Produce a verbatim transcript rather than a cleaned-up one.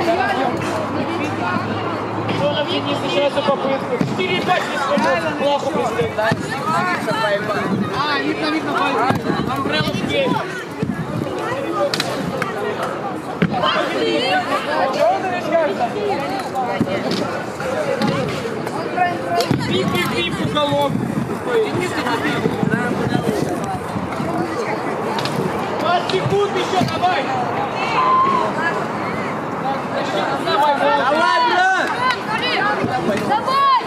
Тоже Денис еще раз попытку. Четыре точки свободы. Плохо представляет. А, видно, видно, Амбрелла скейт. Пип-пип-пип уголок. двадцать секунд еще, давай. Давай, брат. Давай.